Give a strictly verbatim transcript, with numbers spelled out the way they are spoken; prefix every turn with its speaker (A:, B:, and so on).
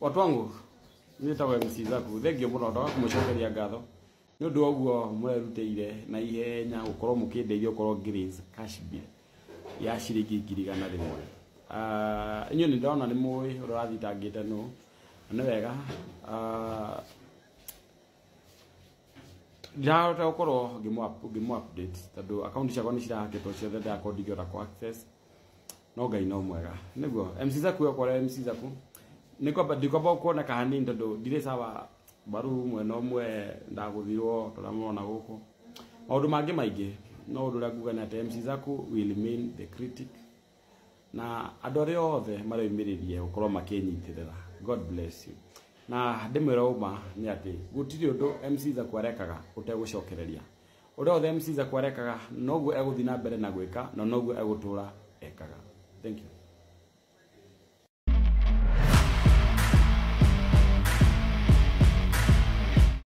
A: watu wangu ni tawe M C Zaku thengio muno ndoga kumucokeria ngatho ni undu oguo mwerutĩire na ihenya gukorwo mukindeithia ukorwo grace cash bill ya ciringi ngiri igana rimwe. Ah inyo ni ndona ni muwi urathitangite no ni wega ah ndahota gukorwo ngimu update tondu account ciakwa ni cirahakitwo ciothe nda account ngiota ku access no ngai no mwega niguo M C Zaku yakora M C Zaku niko badiko ba kuona kahani tondu ndire sawa baru mwena umwe ndaguthirwo turamona guku maundu mangi maingi no undu raguga na M C Zaku will remain the critic na andu aria othe maremiririe gukorwo makinyitirira. God bless you. Na ndimwira uma ni ati gutiri undu M C Zaku arekaga utegucokereria uria othe M C Zaku arekaga noguo eguthina mbere na gwika na noguo egutura ekaga. Thank you.